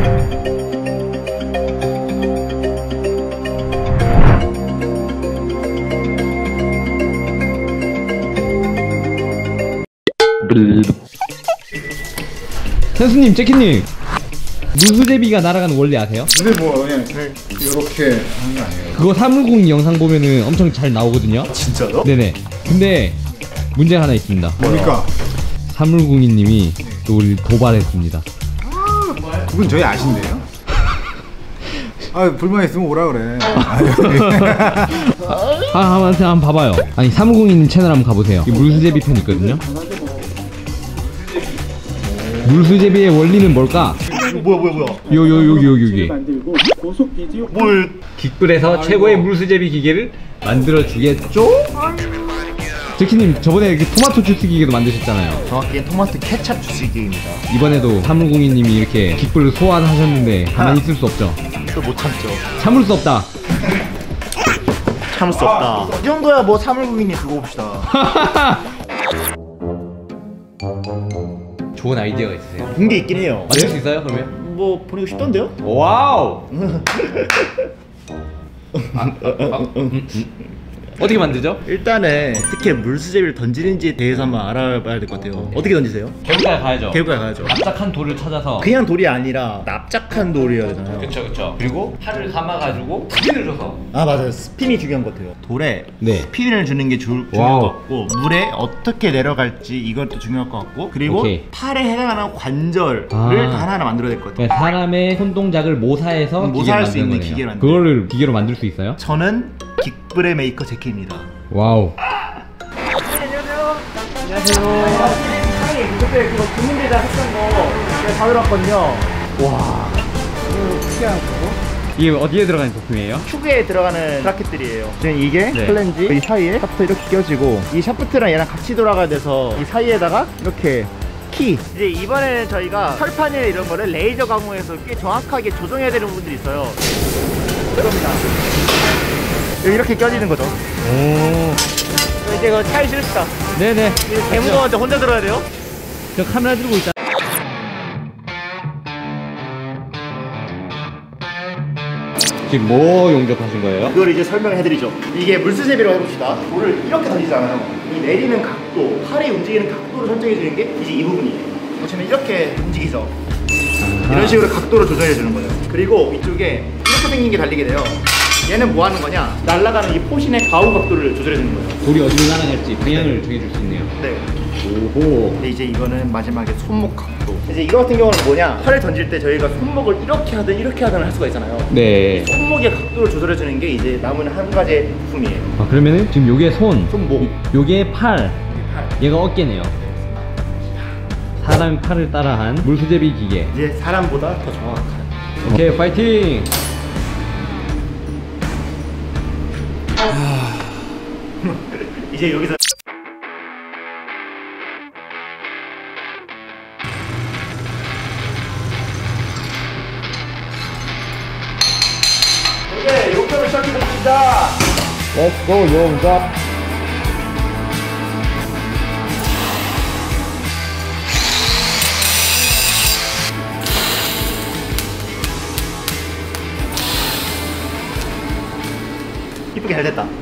선수님, 재키님, 물수제비가 날아가는 원리 아세요? 근데 뭐 그냥 이렇게 하는 거 아니에요? 그거 사물공인 영상 보면은 엄청 잘 나오거든요. 진짜요? 네네. 근데 문제가 하나 있습니다. 뭡니까? 사물공인님이 또 우리 도발했습니다. 그건 저희 아신데요? 아 불만 있으면 오라 그래. 한번 봐봐요. 아니 사물공인님 채널 한번 가보세요. 물수제비 편 있거든요. 물수제비의 원리는 뭘까? 뭐야? 여기. 만들고 고속 비디오 깃불에서 최고의 물수제비 기계를 만들어 주겠죠? 제키님 저번에 토마토 주스 기계도 만드셨잖아요. 정확히 토마토 케찹 주스기입니다. 이번에도 사물공인님이 이렇게 깃불을 소환하셨는데 가만히 있을 수 없죠. 또 못 참죠. 참을 수 없다. 참을 수 없다. 이 정도야 뭐 사물국인이 그거 봅시다. 좋은 아이디어가 있으세요? 본 게 있긴 해요. 만들 수 있어요 그러면? 뭐 보내고 싶던데요? 와우. 어떻게 만들죠? 일단은 어떻게 물수제비를 던지는지에 대해서 한번 알아봐야 될 것 같아요. 어떻게 던지세요? 개울가에 가야죠. 개울가에 가야죠. 납작한 돌을 찾아서. 그냥 돌이 아니라 납작한 돌이어야 되잖아요. 그쵸. 그리고 팔을 감아가지고 스핀을 줘서. 아 맞아요. 스핀이 중요한 것 같아요. 돌에 네. 스핀을 주는 게 중요한 것 같고, 물에 어떻게 내려갈지 이것도 중요할 것 같고, 그리고 오케이. 팔에 해당하는 관절을 하나하나 만들어야 될 것 같아요. 그러니까 사람의 손 동작을 모사해서 모사할 수 있는 기계를 기계를 만드는 거네요. 그거를 기계로 만들 수 있어요? 저는 깃불의 메이커 제키입니다. 와우. 안녕하세요. 사장님 그때 그거 주문대자 했던 거 제가 다 들었거든요. 와, 이거 특이한 거고. 이게 어디에 들어가는 제품이에요? 큐브에 들어가는 브라켓들이에요. 지금 이게 네. 플랜지 이 사이에 샤프트 이렇게 껴지고, 이 샤프트랑 얘랑 같이 돌아가야 돼서 이 사이에다가 이렇게 키. 이제 이번에는 저희가 철판이나 이런 거를 레이저 강우해서 꽤 정확하게 조정해야 되는 부분들이 있어요. 이겁니다. 이렇게 껴지는 거죠. 오. 이제 그거 차에 실읍시다. 네네. 개무거운데 혼자 들어야 돼요? 저 카메라 들고 있다. 지금 뭐 용접하신 거예요? 그걸 이제 설명해드리죠. 이게 물수제비라고 해봅시다. 돌을 이렇게 던지잖아요. 이 내리는 각도, 팔이 움직이는 각도를 설정해주는 게 이제 이 부분이에요. 보시면 이렇게 움직이죠. 이런 식으로 각도를 조정해주는 거예요. 그리고 위쪽에 이렇게 생긴 게 달리게 돼요. 얘는 뭐 하는 거냐? 날아가는 이 포신의 좌우 각도를 조절해주는 거예요. 돌이 어디로 날아갈지 방향을 정해줄 수 있네요. 네. 오호. 근데 이제 이거는 마지막에 손목 각도. 이제 이거 같은 경우는 뭐냐? 팔을 던질 때 저희가 손목을 이렇게 하든 이렇게 하든 할 수가 있잖아요. 네. 손목의 각도를 조절해주는 게 이제 남은 한 가지의 부품이에요. 아, 그러면은 지금 요게 손목, 요게 팔, 얘가 어깨네요. 사람 팔을 따라한 물수제비 기계. 이제 사람보다 더 정확한. 오케이, 파이팅! 이제 여기서 오케이, 용접을 시작해보겠습니다. Let's go, 용접! 이쁘게 잘 됐다.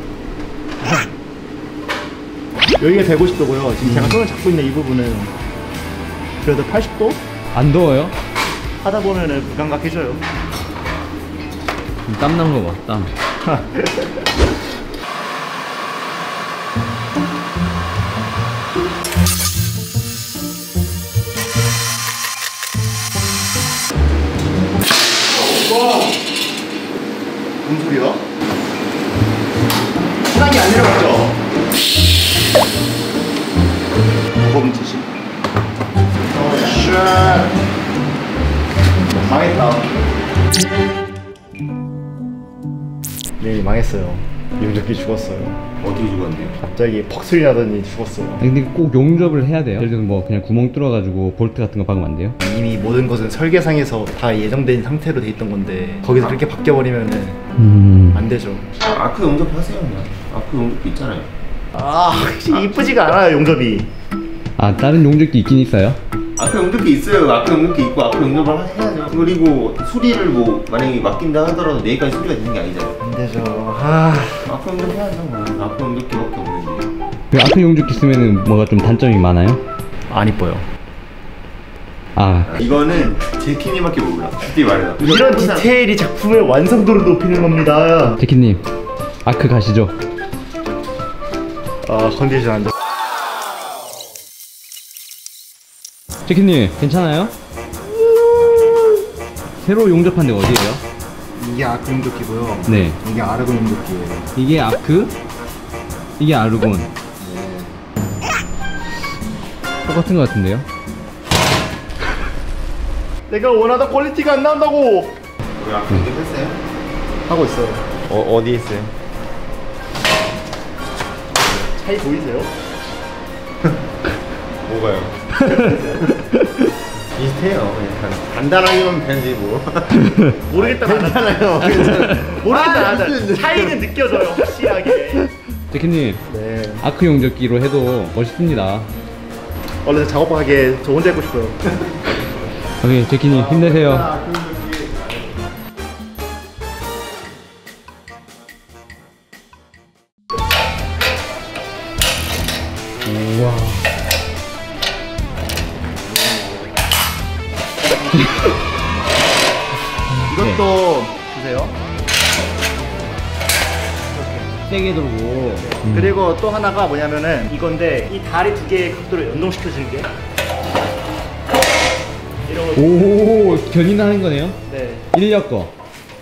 여기가 150도고요. 지금 제가 손을 잡고 있는 이 부분은 그래도 80도? 안 더워요? 하다 보면은 불감각해져요. 땀난 거 봐, 땀. 뭔 소리야? 시간이 안 내려갔죠? 무거운 짓이. 망했다. 네, 망했어요. 용접기 죽었어요. 어떻게 죽었는데요? 갑자기 퍽 소리 나더니 죽었어요. 근데 꼭 용접을 해야 돼요? 예를 들어서 뭐 그냥 구멍 뚫어가지고 볼트 같은 거 박으면 안 돼요? 이미 모든 것은 설계상에서 다 예정된 상태로 돼 있던 건데 거기서 그렇게 바뀌어버리면은 안 되죠. 아크 용접하세요 그냥. 아크 용접 있잖아요. 아, 이쁘지가 않아요, 용접이. 아, 다른 용접기 있긴 있어요? 아크 용접기 있어요. 아크 용접기 있고 아크 용접을 해야죠. 그리고 수리를 뭐 만약에 맡긴다 하더라도 내일까지 수리가 되는 게 아니잖아요. 안 되죠. 아크 용접 해야죠. 뭐. 아크 용접기밖에 없는데. 그 아크 용접기 쓰면은 뭐가 좀 단점이 많아요? 안 이뻐요. 아, 이거는 제키님밖에 몰라. 솔직히 말해서. 이런 디테일이 작품의 완성도를 높이는 겁니다. 제키님 아크 가시죠. 아, 컨디션 안 좋. 제키님 괜찮아요? 새로 용접한 데가 어디예요? 이게 아크 용접기고요. 네, 이게 아르곤 용접기예요. 이게 아크, 이게 아르곤. 똑같은 것 같은데요? 내가 원하던 퀄리티가 안 나온다고. 우리 아크 용접했어요? 하고 있어요. 어디 있어요? 차이 보이세요? 뭐가요? 비슷해요. 그냥 간단하게만 편지 뭐. 모르겠다 괜찮아요. 모르겠다 나는 차이는 느껴져요 확실하게. 제키님 네. 아크 용접기로 해도 멋있습니다. 원래 작업하게 저 혼자 했고 싶어요. 오케이, 제키님 힘내세요. 우와. 이것도 주세요. 세게 돌고. 그리고 또 하나가 뭐냐면은 이건데 이 다리 두 개의 각도를 연동시켜주는 게 이런 거. 오, 견인하는 거네요? 네. 인력 거.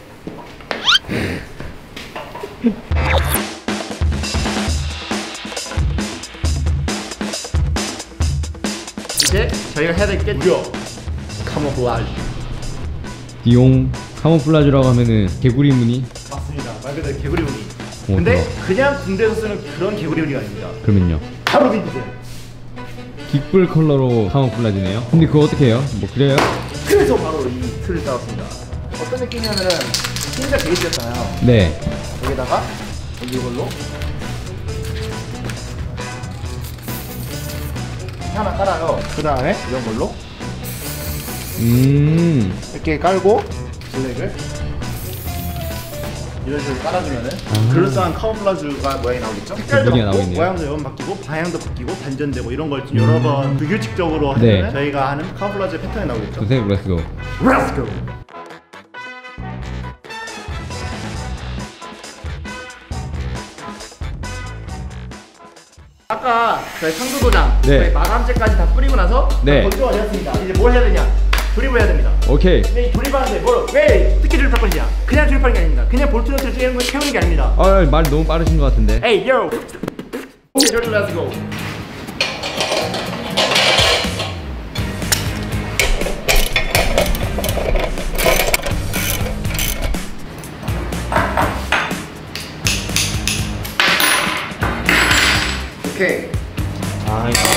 이제 저희가 해야 될 게 무려 카모플라주. 디용 카모플라주라고 하면은 개구리 무늬? 맞습니다. 말 그대로 개구리 무늬. 오, 근데 대박. 그냥 군대에서 쓰는 그런 개구리 무늬가 아닙니다. 그러면요. 바로 빈티지. 깃불 컬러로 카모플라주네요. 근데 그거 어떻게 해요? 뭐 그래요? 그래서 바로 이 틀을 따왔습니다. 어떤 느낌이냐면은 흰색 베이스였잖아요. 네. 여기다가 이걸로 하나 깔아요. 그 다음에 이런 걸로 이렇게 깔고 블랙을 이런 식으로 깔아주면은 그럴싸한 카모플라주가 모양이 나오겠죠? 색깔도 무늬가 바뀌고 나오겠네요. 모양도 여러 번 바뀌고 방향도 바뀌고 반전되고 이런 걸 좀 여러 번 불규칙적으로 하면 네. 저희가 하는 카모플라주 패턴이 나오겠죠? 두세 렛츠고. Let's go! 아까 저희 상도도장 네. 저희 마감제까지 다 뿌리고 나서 네. 건조가 되었습니다. 이제 뭘 해야 되냐? 조립을 해야 됩니다. 오케이. 근데 이 조립하는데 왜 특히 조립할 거냐? 그냥 조립하는 게 아닙니다. 그냥 볼트 너트를 채우는 게 아닙니다. 아, 말 너무 빠르신 것 같은데. 에이 요! 오케이 조립 렛츠 고! 오케이. 아 이거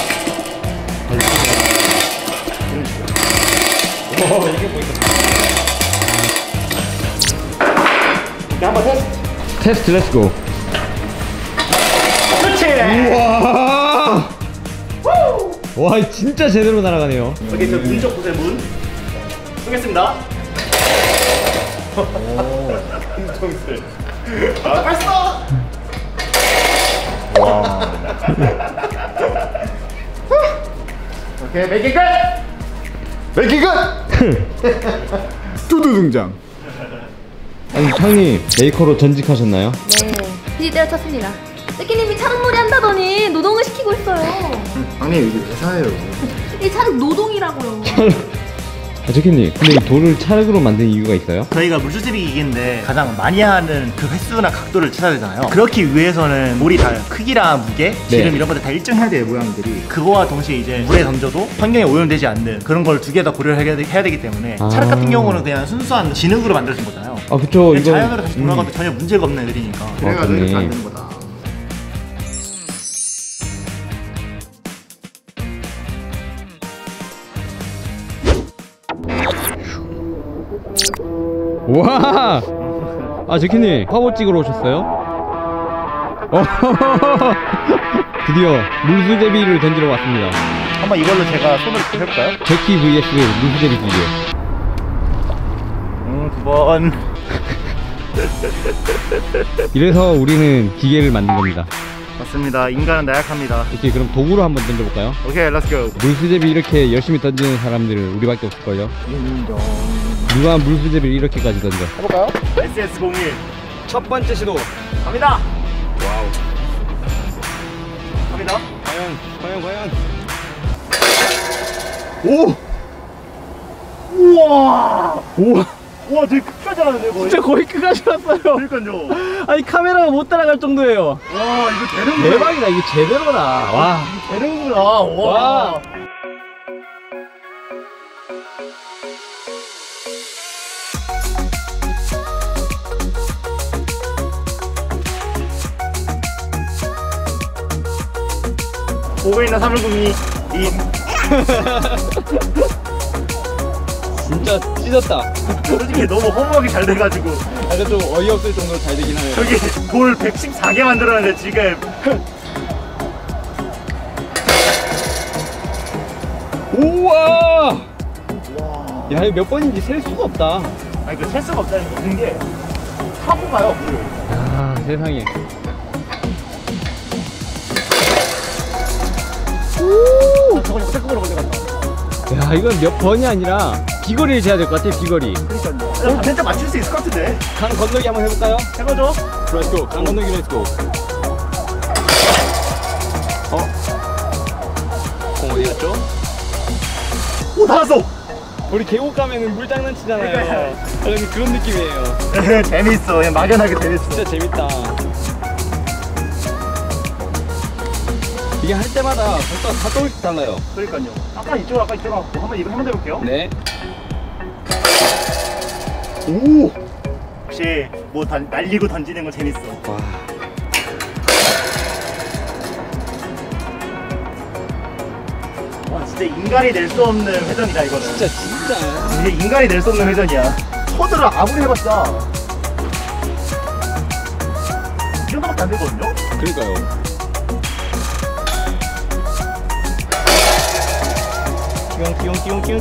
이제 한번 테스트. 테스트 렛츠고. 그렇지. 와. 와, 진짜 제대로 날아가네요. 여기 저 문 좀 보세요 문. 쏘겠습니다. 정슬. 아 발사. 와. 오케이 메이킹 끝. 메이킹 끝! 뚜두 등장. 아니, 형님 메이커로 전직하셨나요? 네, 비리 때려쳤습니다. 떼끼님이 차륵놀이 한다더니 노동을 시키고 있어요. 형님 이게 회사예요. 이 차륵 노동이라고요. 아, 제키님, 근데 이 돌을 찰흙으로 만든 이유가 있어요? 저희가 물수제비 기기인데 가장 많이 하는 그 횟수나 각도를 찾아야 되잖아요. 그렇기 위해서는 몰이 다 크기랑 무게, 지름 이런 것들 다 일정해야 돼요 모양들이. 그거와 동시에 이제 물에 던져도 환경에 오염되지 않는 그런 걸 두 개 다 고려를 해야 되기 때문에 차륵 같은 경우는 그냥 순수한 진흙으로 만들어진 거잖아요. 아, 그쵸. 그냥 이거 자연으로 다시 돌아가도 전혀 문제가 없는 애들이니까. 그래가지고 그렇네. 이렇게 만드는 거다. 와! 아, 제키님 화보 찍으러 오셨어요? 드디어 물수제비를 던지러 왔습니다. 한번 이걸로 제가 손을 해볼까요? 제키 vs 물수제비 기계. 9번. 이래서 우리는 기계를 만든 겁니다. 맞습니다. 인간은 나약합니다. 오케이, 그럼 도구로 한번 던져볼까요? 오케이, 렛츠고. 물수제비 이렇게 열심히 던지는 사람들은 우리밖에 없을걸요? 누가 물수제비를 이렇게까지 던져? 해볼까요? SS01 첫 번째 시도. 갑니다. 와우. 갑니다. 과연. 오! 우와! 우와, 되게 끝까지 하는데 거의? 진짜 거의 끝까지 왔어요. 그러니까요. 아니 카메라가 못 따라갈 정도예요. 와, 이거 되는구나. 대박이다. 이게 제대로다. 와. 되는구나. 와. 보고 있는 사물구미 진짜 찢었다. 솔직히 너무 허무하게 잘 돼가지고 근데 좀 어이없을 정도로 잘 되긴 하네요. 저기 돌 114개 만들었는데 지금 우와. 야, 이거 몇 번인지 셀 수가 없다. 아니 그 셀 수가 없다는 게 타고 가요 물을. 야, 세상에. 저거 이거 새콤으로 걸려갔다. 야, 이건 몇 번이 아니라 비거리를 재야 될 것 같아. 비거리. 그러니까요. 진짜 맞출 수 있을 것 같은데. 강 건너기 한번 해볼까요? 해보죠. 렛츠고. 강 건너기 렛츠고. 공 어디 갔죠? 오, 나왔어. 우리 계곡 가면은 물 장난치잖아요. 그러니까요. 약간 그런 느낌이에요. 재밌어. 그냥 막연하게 재밌어. 진짜 재밌다. 이게 할 때마다 벌써 다 조금씩 달라요. 그러니까요. 아까 이쪽 한번 이거 한번 해볼게요. 네. 오. 역시 뭐 날리고 던지는 거 재밌어. 와. 와, 진짜 인간이 낼 수 없는 회전이다 이거는. 진짜. 이게 인간이 낼 수 없는 회전이야. 서드를 아무리 해봤자 이 정도밖에 안 되거든요. 그러니까요. 끼용.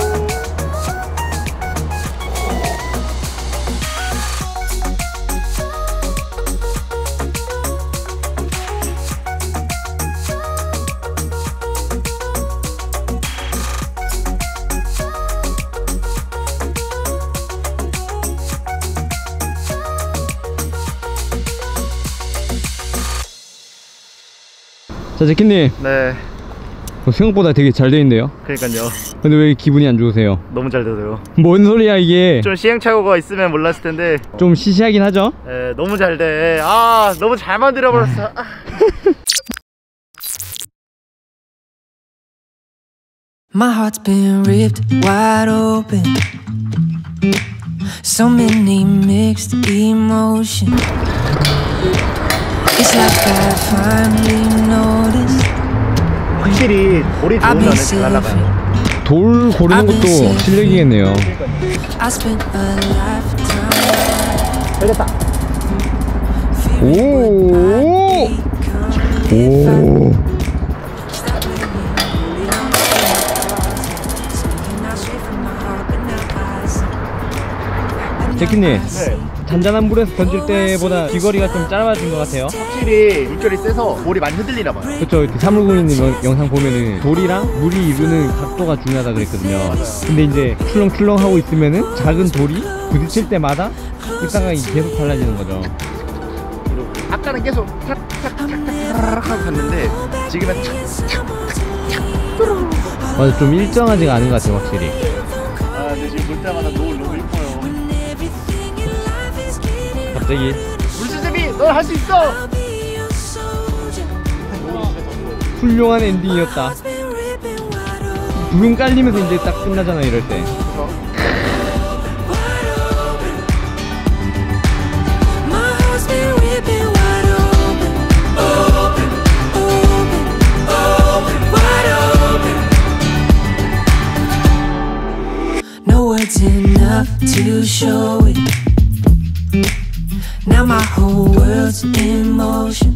자, 제키님. 네. 생각보다 되게 잘 돼 있네요. 그러니까요. 근데 왜 기분이 안 좋으세요? 너무 잘 돼서요. 뭔 소리야 이게? 좀 시행착오가 있으면 몰랐을 텐데. 좀 시시하긴 하죠? 에, 너무 잘 돼. 아, 너무 잘 만들어 버렸어. 아. My heart's been ripped wide open. So many mixed emotions. It's like I finally noticed. 확실히 돌이 좋으면 잘 날아가요. 돌 고르는 것도 실력이겠네요. I spent a lifetime. 걸렸다. 오. 제키님. 네. 잔잔한 물에서 던질 때보다 비거리가 좀 짧아진 것 같아요. 확실히 물결이 세서 볼이 많이 흔들리나 봐요. 그쵸, 사물고기님 영상 보면은 돌이랑 물이 이루는 각도가 중요하다 그랬거든요. 근데 이제 출렁출렁 하고 있으면은 작은 돌이 부딪힐 때마다 이따가 계속 달라지는 거죠. 아까는 계속 탁탁탁탁탁 하고 갔는데 지금은 맞아, 좀 일정하지가 않은 것 같아요, 확실히. 아, 근데 지금 볼 때마다 노을 너무 이뻐요. 갑자기 물수제비, 넌 할 수 있어. 훌륭한 엔딩이었다. 부금 깔리면서 이제 딱 끝나잖아, 이럴 때. My heart's been ripping wide open. Open, wide open. No words enough to show it. Now my whole world's in motion.